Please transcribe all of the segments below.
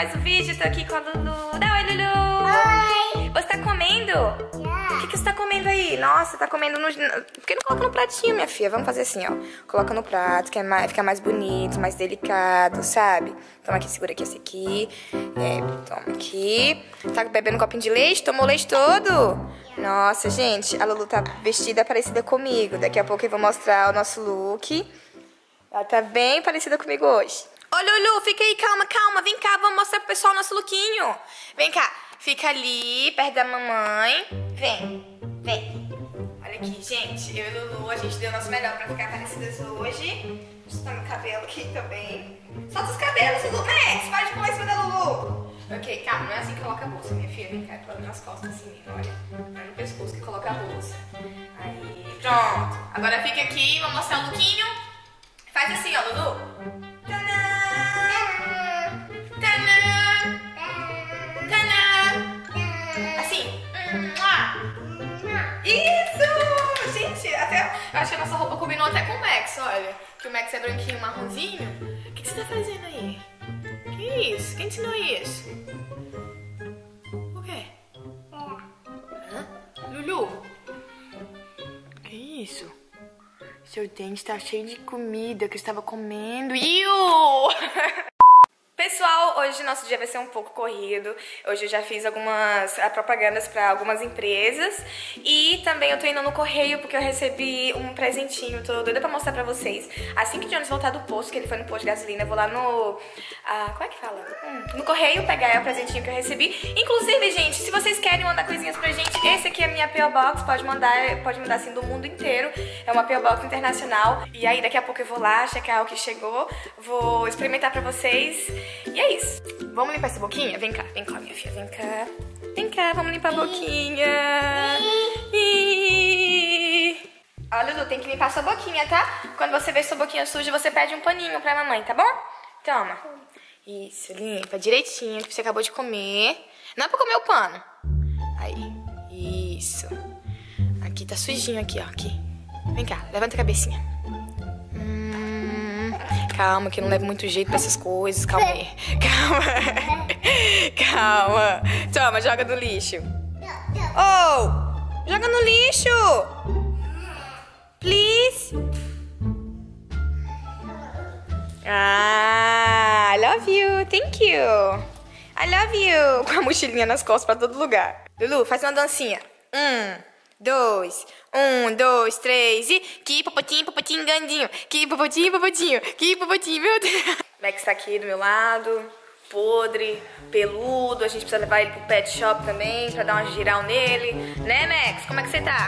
mais um vídeo. Tô aqui com a Lulu. Dá oi, Lulu! Oi! Você tá comendo? O que você tá comendo aí? Nossa, tá comendo no... Por que não coloca no pratinho, minha filha? Vamos fazer assim, ó. Coloca no prato, que fica mais bonito, mais delicado, sabe? Toma aqui, segura aqui esse aqui. Toma aqui. Tá bebendo um copinho de leite? Tomou o leite todo? Nossa, gente, a Lulu tá vestida parecida comigo. Daqui a pouco eu vou mostrar o nosso look. Ela tá bem parecida comigo hoje. Ô, Lulu, fica aí, calma, calma. Vem cá, vamos mostrar pro pessoal o nosso lookinho. Vem cá, fica ali, perto da mamãe. Vem, vem. Olha aqui, gente, eu e Lulu, a gente deu o nosso melhor pra ficar parecidas hoje. Deixa eu meu cabelo aqui também. Solta os cabelos, Lulu. Max, para de pular em cima da Lulu. Ok, calma, não é assim que coloca a bolsa, minha filha. Vem cá, coloca nas costas assim, olha. Não é no pescoço que coloca a bolsa. Aí, pronto. Agora fica aqui, vamos mostrar o lookinho. Faz assim, ó, Lulu. Tadã! Tadã! Tadã! Assim. Isso! Gente, até... Eu acho que a nossa roupa combinou até com o Max, olha. Que o Max é branquinho, marronzinho. O que você tá fazendo aí? Que isso? Quem ensinou isso? O quê? Hã? Lulu? Que isso? Seu dente tá cheio de comida que eu estava comendo. Iu! Pessoal, hoje nosso dia vai ser um pouco corrido. Hoje eu já fiz algumas propagandas para algumas empresas. E também eu tô indo no correio porque eu recebi um presentinho. Tô doida pra mostrar pra vocês. Assim que o Jones voltar do posto, que ele foi no posto de gasolina, eu vou lá no... como é que fala? No correio pegar o presentinho que eu recebi. Inclusive, gente, se vocês querem mandar coisinhas pra gente, esse aqui é a minha P.O. Box. Pode mandar assim do mundo inteiro. É uma P.O. Box internacional. E aí daqui a pouco eu vou lá checar o que chegou. Vou experimentar pra vocês. E é isso. Vamos limpar essa boquinha? Vem cá, minha filha, vem cá. Vem cá, vamos limpar a boquinha. Ó, Lulu, tem que limpar sua boquinha, tá? Quando você vê sua boquinha suja, você pede um paninho pra mamãe, tá bom? Toma. Isso, limpa direitinho, que você acabou de comer. Não é pra comer o pano. Aí, isso. Aqui tá sujinho aqui, ó, aqui. Vem cá, levanta a cabecinha. Calma, que eu não levo muito jeito pra essas coisas. Calma aí. Calma. Calma. Toma, joga no lixo. Oh! Joga no lixo! Please? I love you. Thank you. I love you. Com a mochilinha nas costas pra todo lugar. Lulu, faz uma dancinha. 1, 2, 3 e... Que popotinho, gandinho. Que popotinho, meu Deus. Max tá aqui do meu lado, podre, peludo. A gente precisa levar ele pro pet shop também, pra dar uma geral nele. Né, Max? Como é que você tá?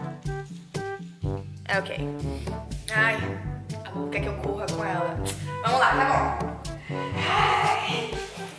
Ok. Ai, a Lu quer que eu corra com ela. Vamos lá, tá bom. Ai.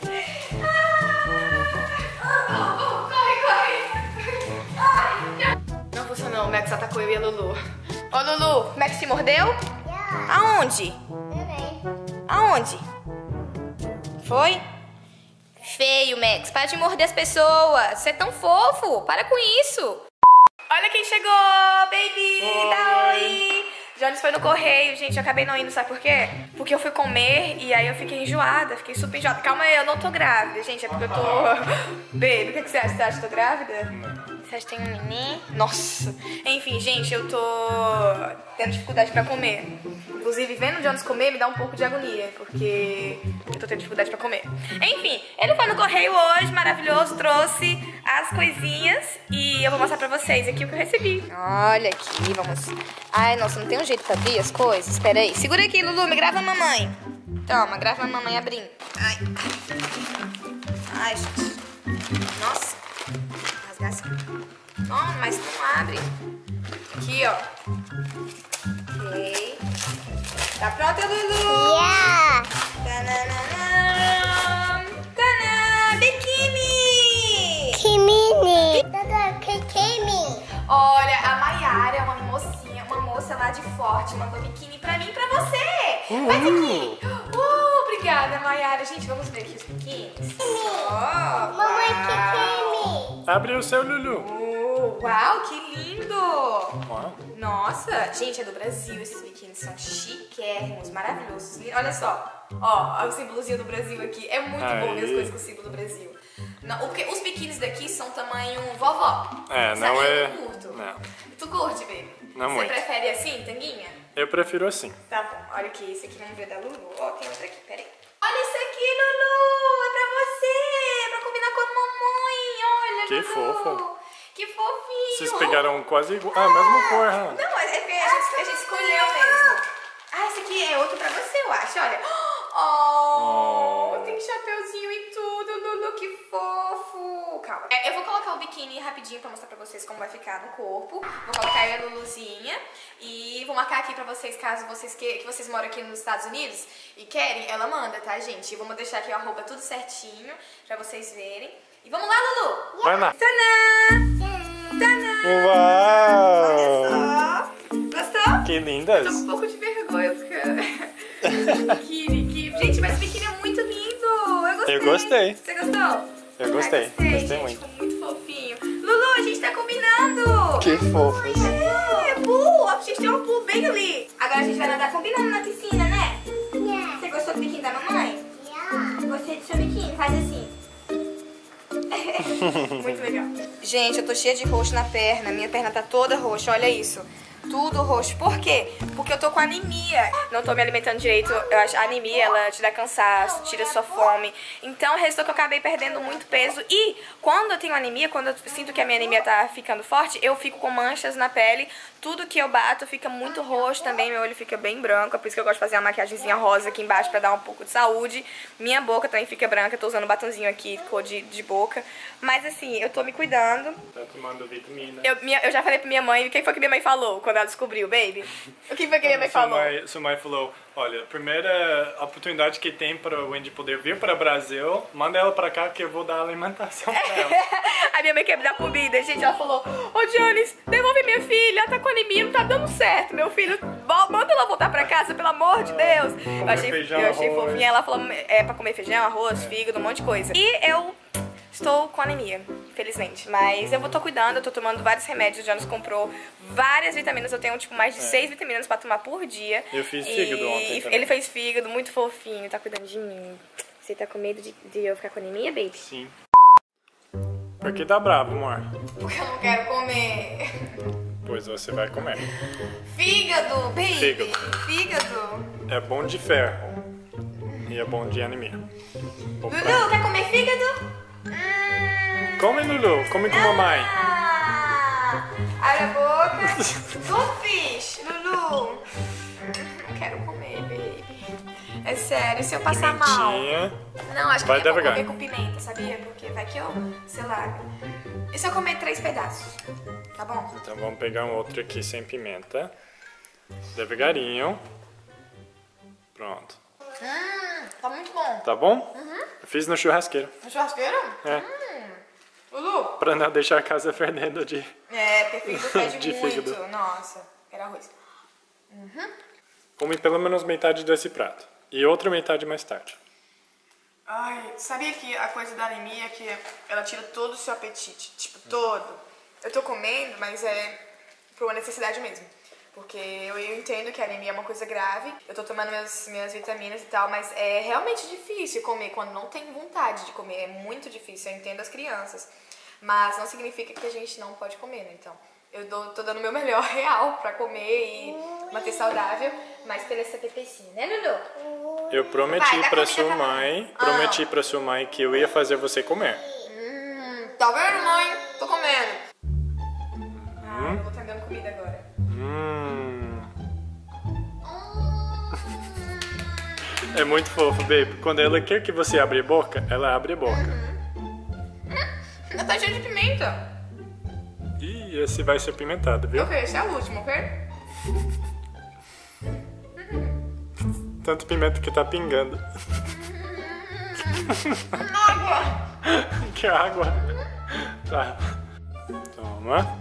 Não, o Max atacou eu e a Lulu. Ô, Lulu, o Max te mordeu? Aonde? Aonde? Foi? Feio, Max. Para de morder as pessoas. Você é tão fofo. Para com isso. Olha quem chegou, baby. Oi. Dá oi. Jones foi no correio, gente. Eu acabei não indo, sabe por quê? Porque eu fui comer e aí eu fiquei enjoada. Fiquei super enjoada. Calma aí, eu não tô grávida, gente. É porque eu tô... Baby, o que você acha? Você acha que eu tô grávida? Você acha que tem um neném? Nossa! Enfim, gente, eu tô tendo dificuldade pra comer. Inclusive, vendo o Jones comer me dá um pouco de agonia, porque eu tô tendo dificuldade pra comer. Enfim, ele foi no correio hoje, maravilhoso, trouxe as coisinhas e eu vou mostrar pra vocês aqui o que eu recebi. Olha aqui, vamos... Ai, nossa, não tem um jeito pra abrir as coisas? Espera aí. Segura aqui, Lulu, me grava a mamãe. Toma, grava a mamãe abrindo. Ai, ai, gente. Nossa. Não, mas não abre. Aqui, ó. Ok. Tá pronta, Lulu? Yeah! Tananana. Tanã! Biquíni! Biquíni! Olha, a Mayara é uma moça lá de Forte, mandou biquíni pra mim e pra você. Faz aqui. Obrigada, Mayara. Gente, vamos ver aqui os biquínis. Mamãe, biquíni! Abre o seu, Lulu. Uau, que lindo! Uau. Nossa, gente, é do Brasil. Esses biquínis são chiquérrimos, maravilhosos. Olha só. Ó, o símbolozinho do Brasil aqui. É muito bom ver as Aí. coisas com o símbolo do Brasil. Não, porque os biquínis daqui são tamanho vovó. É, Sabe? não é... Eu não curto. Não, Tu curte, baby? Não muito. Você prefere assim, tanguinha? eu prefiro assim. Tá bom, olha aqui, esse aqui vamos ver da Lulu. Ó, tem outra aqui, peraí. Olha isso aqui, Lulu! É pra você! É pra combinar com a mamãe! Olha, Que Lulu! fofo. Que fofinho! Vocês pegaram quase igual. Ah, mesma cor, Não, é porque a gente escolheu mesmo. Ah, esse aqui é outro pra você, eu acho, olha. Oh, tem chapeuzinho e tudo, Lulu, que fofo! Calma. Eu vou colocar o biquíni rapidinho pra mostrar pra vocês como vai ficar no corpo. Vou colocar eu e a Luluzinha. E vou marcar aqui pra vocês, caso vocês que vocês moram aqui nos Estados Unidos e querem, ela manda, tá, gente? Vamos deixar aqui o arroba tudo certinho pra vocês verem. E vamos lá, Lulu! Vai lá. Tadã! Tadã! Uau! Gostou? Que Tô lindas. com um pouco de vergonha, porque... Gente, mas o biquíni é muito lindo! Eu gostei. Eu gostei. Você gostou? Eu gostei. Gostei Gostei gente, muito. ficou muito fofinho. Lulu, a gente tá combinando! Que fofos. É, pool! A gente tem um pool bem ali. Agora a gente vai nadar combinando na piscina, né? Você gostou do biquíni da mamãe? Gostei do seu biquíni, faz assim. Muito legal. Gente, eu tô cheia de roxo na perna. Minha perna tá toda roxa, olha isso. Tudo roxo. Por quê? Porque eu tô com anemia. Não tô me alimentando direito. Eu acho a anemia, ela te dá cansaço, tira sua fome. Então, resultou que eu acabei perdendo muito peso. E quando eu tenho anemia, quando eu sinto que a minha anemia tá ficando forte, eu fico com manchas na pele. Tudo que eu bato fica muito roxo também. Meu olho fica bem branco. É por isso que eu gosto de fazer uma maquiagemzinha rosa aqui embaixo pra dar um pouco de saúde. Minha boca também fica branca. Eu tô usando um batonzinho aqui, cor de boca. Mas assim, eu tô me cuidando. Tá tomando vitamina. Eu já falei pra minha mãe. Quem foi que minha mãe falou quando ela descobriu, baby? O que foi que minha mãe falou? Sua mãe falou, olha, a primeira oportunidade que tem para o Wendy poder vir para o Brasil, manda ela para cá que eu vou dar alimentação para ela. A minha mãe quer me dar comida, gente. Ela falou, ô Jones, devolve minha filha, ela tá com anemia, não tá dando certo. Meu filho, manda ela voltar pra casa, pelo amor de Deus. Eu achei fofinha. Ela falou, pra comer feijão, arroz, fígado, um monte de coisa. E eu estou com anemia, infelizmente. Mas eu tô cuidando, eu tô tomando vários remédios. O Jonas comprou várias vitaminas. Eu tenho, tipo, mais de 6 vitaminas pra tomar por dia. Eu fiz fígado ontem também. Ele fez fígado, muito fofinho, tá cuidando de mim. Você tá com medo de eu ficar com anemia, baby? Sim. Por que tá bravo, amor? Porque eu não quero comer. Pois você vai comer. Fígado, baby. Fígado. É bom de ferro. E é bom de anemia. Opa. Lulu, quer comer fígado? Come, Lulu. Come com mamãe. Abre a boca. Goldfish, Lulu. Não quero comer, baby. É sério, se eu passar mal. Pimentinha. Não, acho que Vai eu vou devagar. comer com pimenta, sabia? Porque vai que eu, sei lá. E se eu comer 3 pedaços? Tá bom? Então vamos pegar um outro aqui sem pimenta. Devagarinho. Pronto. Tá muito bom. Tá bom? Eu fiz no churrasqueiro. No churrasqueiro? É. Lulu? Pra não deixar a casa fedendo de... É, porque fígado fede De muito. fígado. Nossa, quero arroz. Come pelo menos metade desse prato. E outra metade mais tarde. Ai, sabia que a coisa da anemia é que ela tira todo o seu apetite, tipo, todo. Eu tô comendo, mas é por uma necessidade mesmo. Porque eu entendo que a anemia é uma coisa grave, eu tô tomando minhas vitaminas e tal, mas é realmente difícil comer quando não tem vontade de comer, é muito difícil, eu entendo as crianças. Mas não significa que a gente não pode comer, né? Então, eu tô dando o meu melhor real pra comer e manter saudável, mas pela essa pepecinha, né, Lulu? Eu prometi Vai, dá pra comida sua pra mãe, prometi pra sua mãe que eu ia fazer você comer. Tá vendo, mãe? Tô comendo. Ah, eu vou estar dando comida agora. É muito fofo, baby. Quando ela quer que você abra a boca, ela abre a boca. Ainda tá cheio de pimenta. E esse vai ser pimentado, viu? Ok, esse é o último, ok? Tanto pimenta que tá pingando. Água! Que água. Tá. Toma.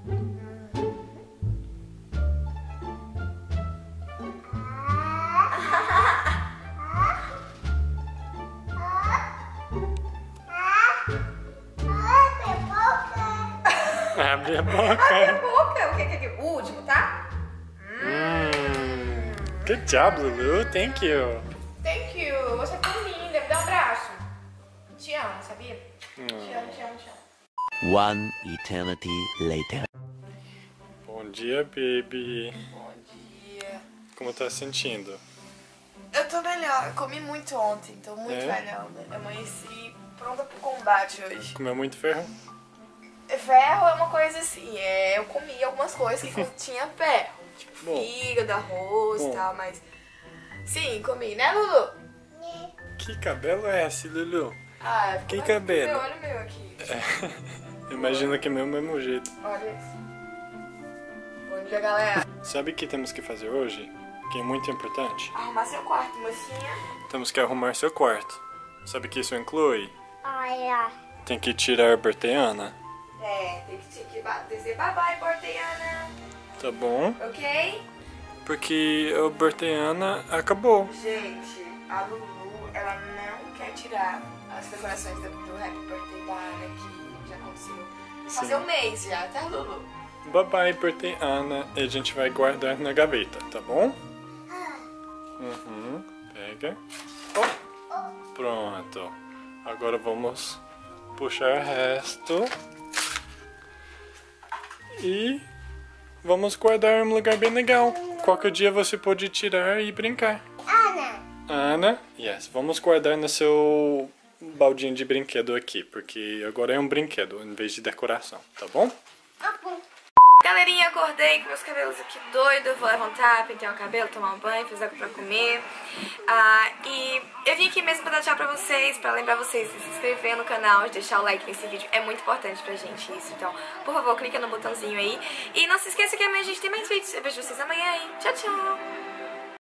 Abre a boca. Abre a boca! O que é o último, tá? Good job, Lulu. Thank you. Thank you. Lulu, você é tão linda, me dá um abraço. Te amo, sabia? Te amo, te amo, te amo. One eternity later. Bom dia, baby. Bom dia. Como tá se sentindo? Eu tô melhor, eu comi muito ontem, tô muito melhor. Eu amanheci pronta pro combate hoje. Comeu muito ferro? Ferro é uma coisa assim, eu comi algumas coisas que tinha ferro. Tipo Bom. fígado, arroz e Bom. tal, mas... Sim, comi, né, Lulu? Que cabelo é esse, Lulu? Ah, Que cabelo? Olha o meu aqui. Imagina que é meu mesmo jeito. Olha isso. Bom dia, galera. Sabe o que temos que fazer hoje? Que é muito importante. Arrumar seu quarto, mocinha. Temos que arrumar seu quarto. Sabe o que isso inclui? Olha. Tem que tirar a Berteana. Tem que dizer bye bye, Borteana. Tá bom? Ok? Porque a Berteana acabou. Gente, a Lulu, ela não quer tirar as decorações do Happy Birthday da Ana, que já aconteceu. Fazer um mês já, tá, Lulu? Bye bye, Berteana. E a gente vai guardar na gaveta, tá bom? Pega. Pronto. Agora vamos puxar o resto. E vamos guardar em um lugar bem legal. Qualquer dia você pode tirar e brincar. Ana, yes. Vamos guardar no seu baldinho de brinquedo aqui, porque agora é um brinquedo em vez de decoração, tá bom? Galerinha, acordei com meus cabelos aqui doidos, vou levantar, pentear o cabelo, tomar um banho, fazer algo pra comer. E eu vim aqui mesmo pra dar tchau pra vocês, pra lembrar vocês de se inscrever no canal, de deixar o like nesse vídeo, é muito importante pra gente isso. Então, por favor, clica no botãozinho aí. E não se esqueça que amanhã a gente tem mais vídeos, eu vejo vocês amanhã aí. Tchau, tchau!